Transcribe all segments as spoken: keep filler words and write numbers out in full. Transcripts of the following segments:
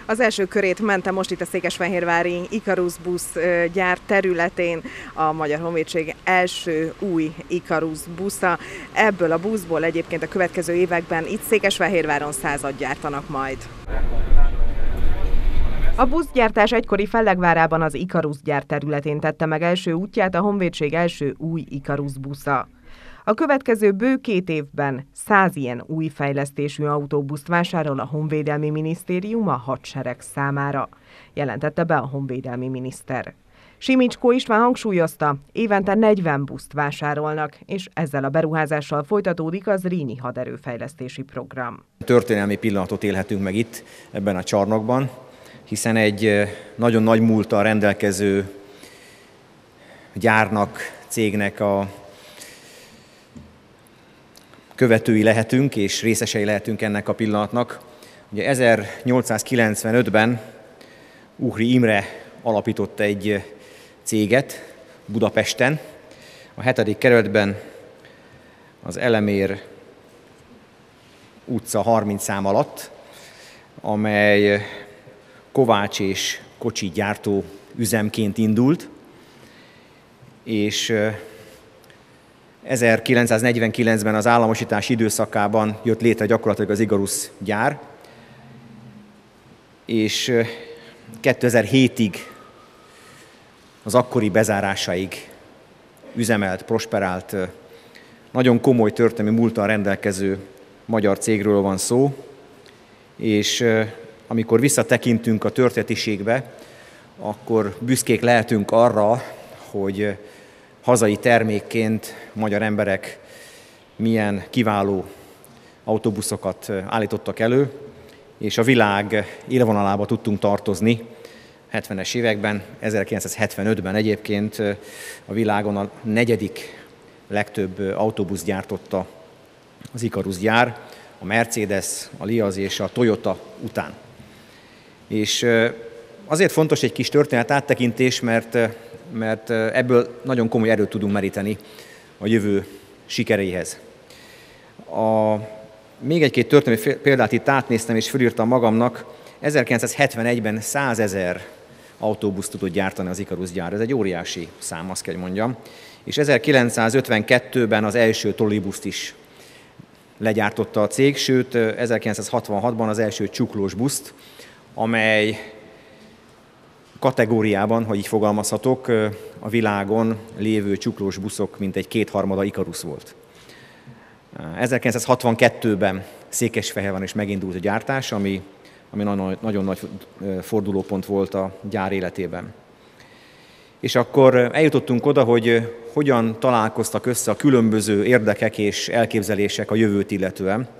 Az első körét mente most itt a székesfehérvári Ikarus busz gyár területén a Magyar Honvédség első új Ikarus busza. Ebből a buszból egyébként a következő években itt Székesfehérváron százat gyártanak majd. A buszgyártás egykori Fellegvárában az Ikarus gyár területén tette meg első útját a Honvédség első új Ikarus busza. A következő bő két évben száz ilyen új fejlesztésű autóbuszt vásárol a Honvédelmi Minisztérium a hadsereg számára, jelentette be a honvédelmi miniszter. Simicskó István hangsúlyozta, évente negyven buszt vásárolnak, és ezzel a beruházással folytatódik az Zrínyi haderőfejlesztési program. Történelmi pillanatot élhetünk meg itt, ebben a csarnokban, hiszen egy nagyon nagy múlttal rendelkező gyárnak, cégnek a követői lehetünk, és részesei lehetünk ennek a pillanatnak. Ugye ezernyolcszázkilencvenötben Uhry Imre alapított egy céget Budapesten, a hetedik kerületben az Elemér utca harminc szám alatt, amely kovács és kocsi gyártó üzemként indult, és ezerkilencszáznegyvenkilencben az államosítás időszakában jött létre gyakorlatilag az Ikarus gyár, és kétezer-hétig, az akkori bezárásaig üzemelt, prosperált, nagyon komoly történelmi múlttal rendelkező magyar cégről van szó, és amikor visszatekintünk a történetiségbe, akkor büszkék lehetünk arra, hogy hazai termékként magyar emberek milyen kiváló autóbuszokat állítottak elő, és a világ élvonalába tudtunk tartozni hetvenes években, ezerkilencszázhetvenötben egyébként a világon a negyedik legtöbb autóbusz gyártotta az Ikarus gyár, a Mercedes, a Liaz és a Toyota után. És azért fontos egy kis történet áttekintés, mert, mert ebből nagyon komoly erőt tudunk meríteni a jövő sikereihez. A, még egy-két történelmi példát itt átnéztem és fölírtam magamnak. ezerkilencszázhetvenegyben százezer autóbuszt tudott gyártani az Ikarus gyár. Ez egy óriási szám, azt kell mondjam. És ezerkilencszázötvenkettőben az első trollibuszt is legyártotta a cég, sőt ezerkilencszázhatvanhatban az első csuklós buszt, amely kategóriában, ha így fogalmazhatok, a világon lévő csuklós buszok mintegy kétharmada Ikarus volt. ezerkilencszázhatvankettőben Székesfehérváron is megindult a gyártás, ami, ami nagyon, nagyon nagy fordulópont volt a gyár életében. És akkor eljutottunk oda, hogy hogyan találkoztak össze a különböző érdekek és elképzelések a jövőt illetően.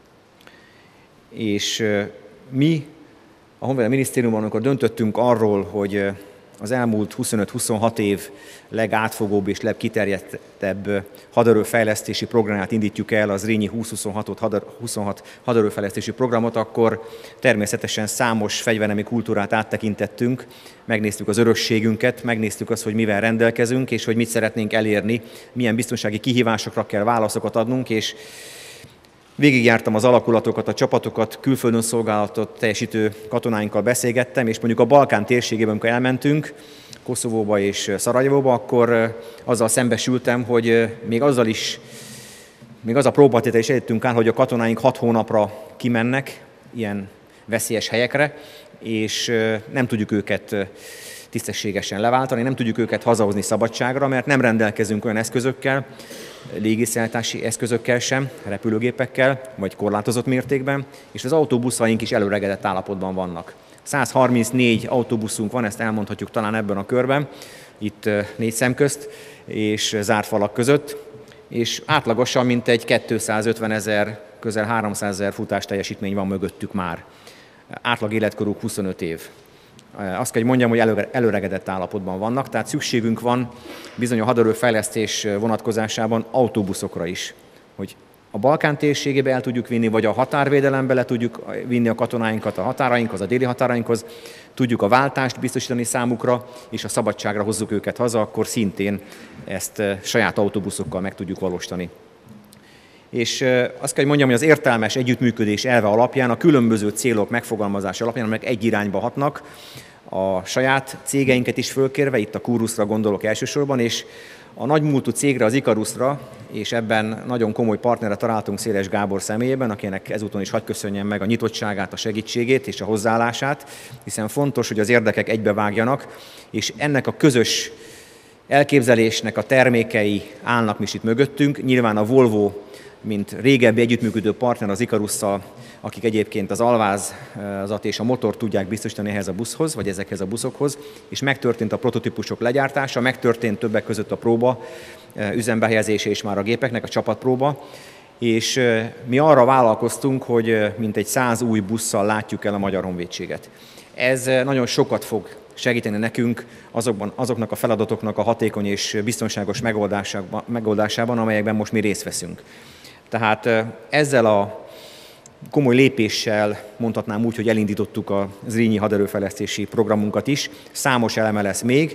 És mi a Honvédelmi Minisztériumban, amikor döntöttünk arról, hogy az elmúlt huszonöt-huszonhat év legátfogóbb és legkiterjedtebb haderőfejlesztési programját indítjuk el, az Zrínyi húsz-huszonhat haderőfejlesztési programot, akkor természetesen számos fegyvernemi kultúrát áttekintettünk, megnéztük az örökségünket, megnéztük azt, hogy mivel rendelkezünk, és hogy mit szeretnénk elérni, milyen biztonsági kihívásokra kell válaszokat adnunk, és végigjártam az alakulatokat, a csapatokat, külföldön szolgálatot teljesítő katonáinkkal beszélgettem, és mondjuk a Balkán térségében, amikor elmentünk, Koszovóba és Szarajevóba, akkor azzal szembesültem, hogy még azzal is, még az a próbatétel is eljöttünk át, hogy a katonáink hat hónapra kimennek ilyen veszélyes helyekre, és nem tudjuk őket tisztességesen leváltani, nem tudjuk őket hazahozni szabadságra, mert nem rendelkezünk olyan eszközökkel, légiszállítási eszközökkel sem, repülőgépekkel, vagy korlátozott mértékben, és az autóbuszaink is előregedett állapotban vannak. száz harmincnégy autóbuszunk van, ezt elmondhatjuk talán ebben a körben, itt négy szem közt, és zárt falak között, és átlagosan mintegy kétszázötvenezer, közel háromszázezer futás teljesítmény van mögöttük már. Átlag életkoruk huszonöt év. Azt kell, hogy mondjam, hogy előregedett állapotban vannak, tehát szükségünk van bizony a haderőfejlesztés vonatkozásában autóbuszokra is, hogy a Balkán térségébe el tudjuk vinni, vagy a határvédelembe le tudjuk vinni a katonáinkat a határainkhoz, a déli határainkhoz, tudjuk a váltást biztosítani számukra, és a szabadságra hozzuk őket haza, akkor szintén ezt saját autóbuszokkal meg tudjuk valósítani. És azt kell, hogy mondjam, hogy az értelmes együttműködés elve alapján, a különböző célok megfogalmazása alapján, amelyek egy irányba hatnak, a saját cégeinket is fölkérve, itt a Kuruszra gondolok elsősorban, és a nagymúltú cégre, az Ikarusra, és ebben nagyon komoly partnerre találtunk Széles Gábor személyében, akinek ezúton is hadd köszönjem meg a nyitottságát, a segítségét és a hozzáállását, hiszen fontos, hogy az érdekek egybevágjanak, és ennek a közös elképzelésnek a termékei állnak is itt mögöttünk. Nyilván a Volvo, mint régebbi együttműködő partner az Ikarusszal, akik egyébként az alvázat és a motor tudják biztosítani ehhez a buszhoz, vagy ezekhez a buszokhoz, és megtörtént a prototípusok legyártása, megtörtént többek között a próba üzembehelyezése és már a gépeknek, a csapatpróba, és mi arra vállalkoztunk, hogy mintegy száz új busszal látjuk el a Magyar Honvédséget. Ez nagyon sokat fog segíteni nekünk azokban, azoknak a feladatoknak a hatékony és biztonságos megoldásában, megoldásában, amelyekben most mi részt veszünk. Tehát ezzel a komoly lépéssel, mondhatnám úgy, hogy elindítottuk a Zrínyi haderőfejlesztési programunkat is. Számos eleme lesz még.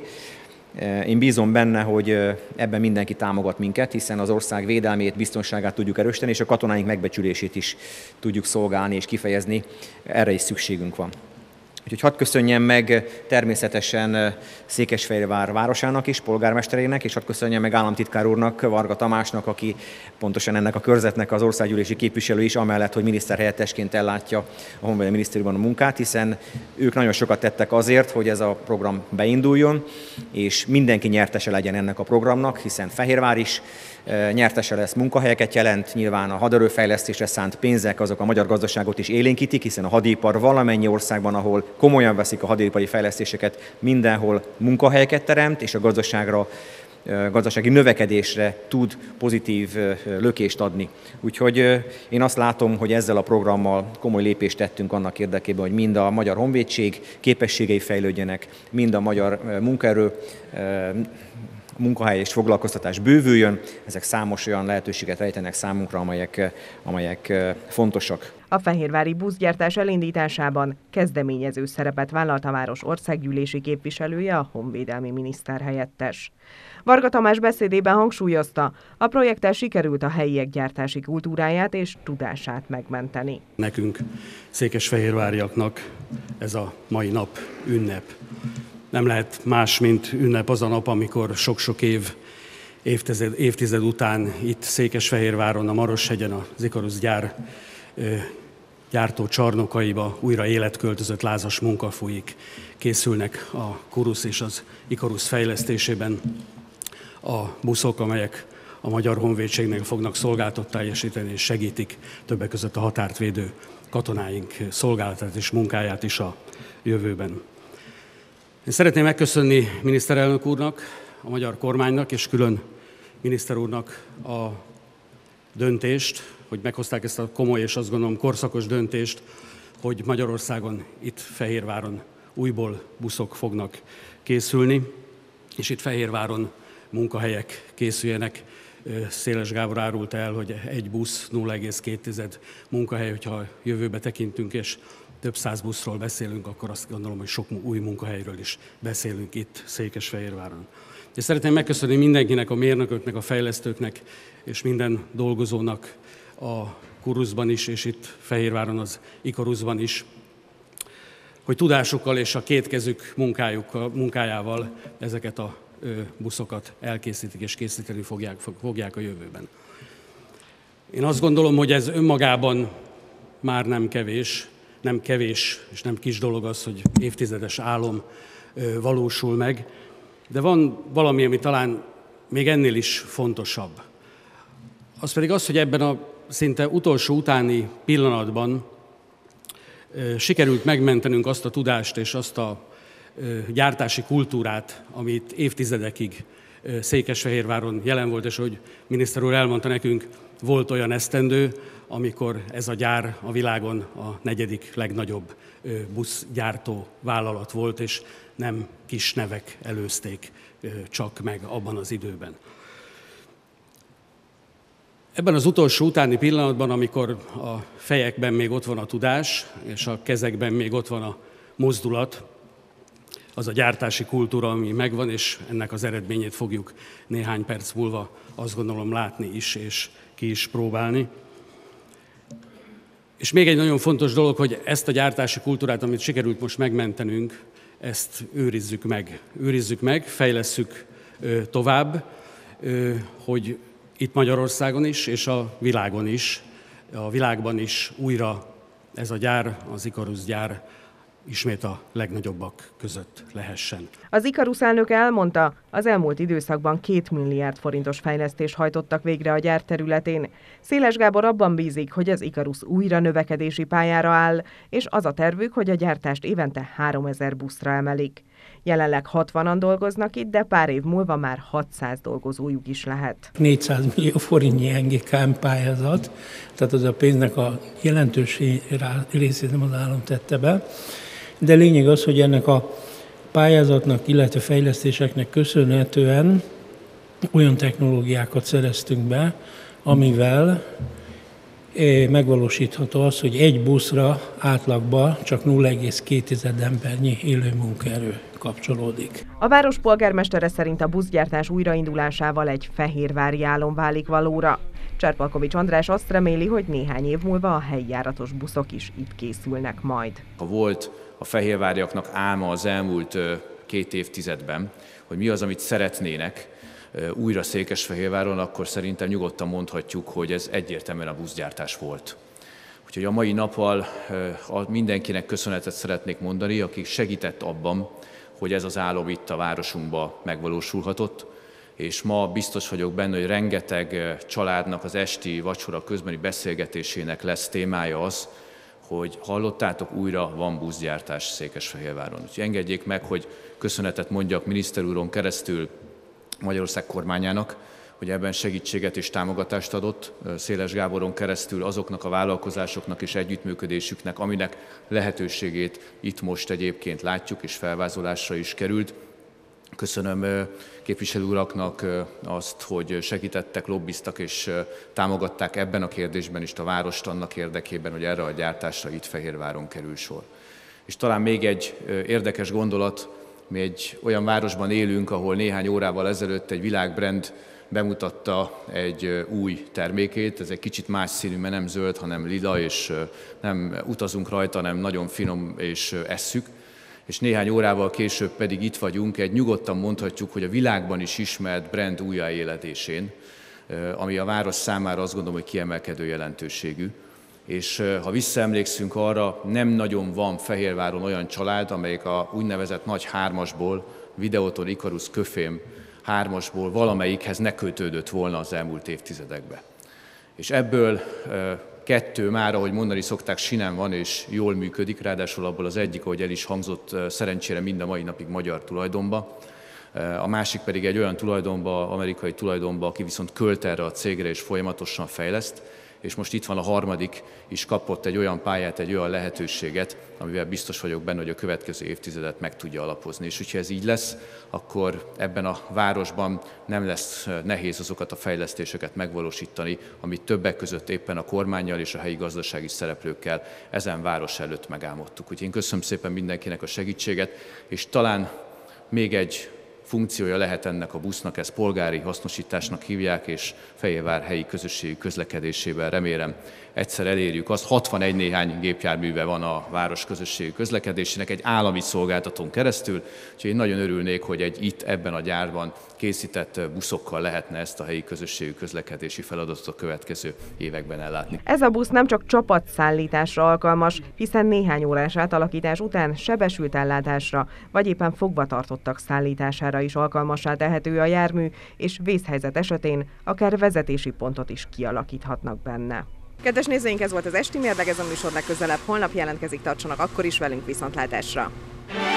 Én bízom benne, hogy ebben mindenki támogat minket, hiszen az ország védelmét, biztonságát tudjuk erősíteni, és a katonáink megbecsülését is tudjuk szolgálni és kifejezni. Erre is szükségünk van. Úgyhogy hadd köszönjem meg természetesen Székesfehérvár városának is, polgármesterének, és hadd köszönjem meg államtitkár úrnak, Varga Tamásnak, aki pontosan ennek a körzetnek az országgyűlési képviselő is, amellett, hogy miniszterhelyettesként ellátja a Honvédelmi Minisztériumban a munkát, hiszen ők nagyon sokat tettek azért, hogy ez a program beinduljon, és mindenki nyertese legyen ennek a programnak, hiszen Fehérvár is nyertese lesz, munkahelyeket jelent, nyilván a haderőfejlesztésre szánt pénzek azok a magyar gazdaságot is élénkítik, hiszen a hadipar valamennyi országban, ahol komolyan veszik a hadipari fejlesztéseket, mindenhol munkahelyeket teremt, és a gazdaságra, gazdasági növekedésre tud pozitív lökést adni. Úgyhogy én azt látom, hogy ezzel a programmal komoly lépést tettünk annak érdekében, hogy mind a Magyar Honvédség képességei fejlődjenek, mind a magyar munkaerő, munkahely és foglalkoztatás bővüljön. Ezek számos olyan lehetőséget rejtenek számunkra, amelyek, amelyek fontosak. A fehérvári buszgyártás elindításában kezdeményező szerepet vállalt a város országgyűlési képviselője, a honvédelmi miniszter helyettes. Varga Tamás beszédében hangsúlyozta, a projekttel sikerült a helyiek gyártási kultúráját és tudását megmenteni. Nekünk, székesfehérváriaknak ez a mai nap ünnep. Nem lehet más, mint ünnep az a nap, amikor sok-sok év, évtized, évtized után itt Székesfehérváron, a Maroshegyen, az Ikarusz gyár gyártó csarnokaiba újra életköltözött lázas munka folyik. Készülnek a Kurusz és az Ikarusz fejlesztésében a buszok, amelyek a Magyar Honvédségnek fognak szolgáltat teljesíteni és segítik többek között a határt védő katonáink szolgálatát és munkáját is a jövőben. Én szeretném megköszönni miniszterelnök úrnak, a magyar kormánynak és külön miniszter úrnak a döntést, hogy meghozták ezt a komoly és azt gondolom korszakos döntést, hogy Magyarországon, itt Fehérváron újból buszok fognak készülni, és itt Fehérváron munkahelyek készüljenek. Széles Gábor árult el, hogy egy busz nulla egész két munkahely, hogyha jövőbe tekintünk, és több száz buszról beszélünk, akkor azt gondolom, hogy sok új munkahelyről is beszélünk itt Székesfehérváron. És szeretném megköszönni mindenkinek, a mérnököknek, a fejlesztőknek és minden dolgozónak a Kuruszban is, és itt Fehérváron az Ikaruszban is, hogy tudásukkal és a kétkezük munkájukkal, munkájával ezeket a buszokat elkészítik és készíteni fogják, fogják a jövőben. Én azt gondolom, hogy ez önmagában már nem kevés, nem kevés és nem kis dolog az, hogy évtizedes álom valósul meg, de van valami, ami talán még ennél is fontosabb. Az pedig az, hogy ebben a szinte utolsó utáni pillanatban sikerült megmentenünk azt a tudást és azt a gyártási kultúrát, amit évtizedekig Székesfehérváron jelen volt, és hogy miniszter úr elmondta nekünk, volt olyan esztendő, amikor ez a gyár a világon a negyedik legnagyobb buszgyártó vállalat volt, és nem kis nevek előzték csak meg abban az időben. Ebben az utolsó utáni pillanatban, amikor a fejekben még ott van a tudás, és a kezekben még ott van a mozdulat, az a gyártási kultúra, ami megvan, és ennek az eredményét fogjuk néhány perc múlva azt gondolom látni is, és ki is próbálni. És még egy nagyon fontos dolog, hogy ezt a gyártási kultúrát, amit sikerült most megmentenünk, ezt őrizzük meg. Őrizzük meg, fejlesszük tovább, hogy itt Magyarországon is, és a világon is, a világban is újra ez a gyár, az Ikarus gyár ismét a legnagyobbak között lehessen. Az Ikarus elnök elmondta, az elmúlt időszakban két milliárd forintos fejlesztést hajtottak végre a gyár területén. Széles Gábor abban bízik, hogy az Ikarus újra növekedési pályára áll, és az a tervük, hogy a gyártást évente háromezer buszra emelik. Jelenleg hatvanan dolgoznak itt, de pár év múlva már hatszáz dolgozójuk is lehet. négyszáz millió forintnyi en gé ká em pályázat, tehát az a pénznek a jelentős részét nem az állam tette be. De lényeg az, hogy ennek a pályázatnak, illetve fejlesztéseknek köszönhetően olyan technológiákat szereztünk be, amivel megvalósítható az, hogy egy buszra átlagban csak nulla egész két embernyi élő munkaerő kapcsolódik. A város polgármestere szerint a buszgyártás újraindulásával egy fehérvári álom válik valóra. Cserpalkovics András azt reméli, hogy néhány év múlva a helyi járatos buszok is itt készülnek majd. Ha volt a fehérváriaknak álma az elmúlt két évtizedben, hogy mi az, amit szeretnének újra Székesfehérváron, akkor szerintem nyugodtan mondhatjuk, hogy ez egyértelműen a buszgyártás volt. Úgyhogy a mai nappal mindenkinek köszönetet szeretnék mondani, akik segített abban, hogy ez az álom itt a városunkban megvalósulhatott, és ma biztos vagyok benne, hogy rengeteg családnak az esti vacsora közbeni beszélgetésének lesz témája az, hogy hallottátok, újra van buszgyártás Székesfehérváron. Úgyhogy engedjék meg, hogy köszönetet mondjak miniszter úron keresztül Magyarország kormányának, hogy ebben segítséget és támogatást adott, Széles Gáboron keresztül azoknak a vállalkozásoknak és együttműködésüknek, aminek lehetőségét itt most egyébként látjuk, és felvázolásra is került. Köszönöm képviselő uraknak azt, hogy segítettek, lobbiztak és támogatták ebben a kérdésben is a várost annak érdekében, hogy erre a gyártásra itt Fehérváron kerül sor. És talán még egy érdekes gondolat, mi egy olyan városban élünk, ahol néhány órával ezelőtt egy világbrand bemutatta egy új termékét. Ez egy kicsit más színű, mert nem zöld, hanem lila, és nem utazunk rajta, hanem nagyon finom és esszük. És néhány órával később pedig itt vagyunk, egy nyugodtan mondhatjuk, hogy a világban is ismert brand újjáéledésén, ami a város számára azt gondolom, hogy kiemelkedő jelentőségű. És ha visszaemlékszünk arra, nem nagyon van Fehérváron olyan család, amelyik a úgynevezett nagy hármasból, Videoton, Ikarus, Köfém hármasból valamelyikhez ne kötődött volna az elmúlt évtizedekben. És ebből kettő már, ahogy mondani szokták, sinem van és jól működik, ráadásul abból az egyik, ahogy el is hangzott, szerencsére mind a mai napig magyar tulajdonba. A másik pedig egy olyan tulajdonba, amerikai tulajdonba, aki viszont költ erre a cégre és folyamatosan fejleszt, és most itt van a harmadik is kapott egy olyan pályát, egy olyan lehetőséget, amivel biztos vagyok benne, hogy a következő évtizedet meg tudja alapozni. És hogyha ez így lesz, akkor ebben a városban nem lesz nehéz azokat a fejlesztéseket megvalósítani, amit többek között éppen a kormánnyal és a helyi gazdasági szereplőkkel ezen város előtt megálmodtuk. Úgyhogy én köszönöm szépen mindenkinek a segítséget, és talán még egy funkciója lehet ennek a busznak, ezt polgári hasznosításnak hívják, és Fehérvár helyi közösségi közlekedésében remélem egyszer elérjük azt. hatvanegy néhány gépjárműve van a város közösségi közlekedésének egy állami szolgáltatón keresztül, úgyhogy én nagyon örülnék, hogy egy itt ebben a gyárban készített buszokkal lehetne ezt a helyi közösségi közlekedési feladatot a következő években ellátni. Ez a busz nem csak csapatszállításra alkalmas, hiszen néhány órás átalakítás után sebesült ellátásra, vagy éppen fogvatartottak szállítására is alkalmassá tehető a jármű, és vészhelyzet esetén akár vezetési pontot is kialakíthatnak benne. Kedves nézőink, ez volt az Esti Mérleg, ez a műsor legközelebb holnap jelentkezik, tartsanak akkor is velünk, viszontlátásra!